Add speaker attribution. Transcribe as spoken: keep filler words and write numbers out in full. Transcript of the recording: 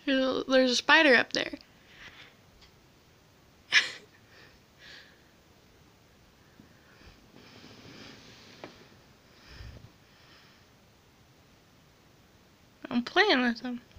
Speaker 1: There's a spider up there. I'm playing with him.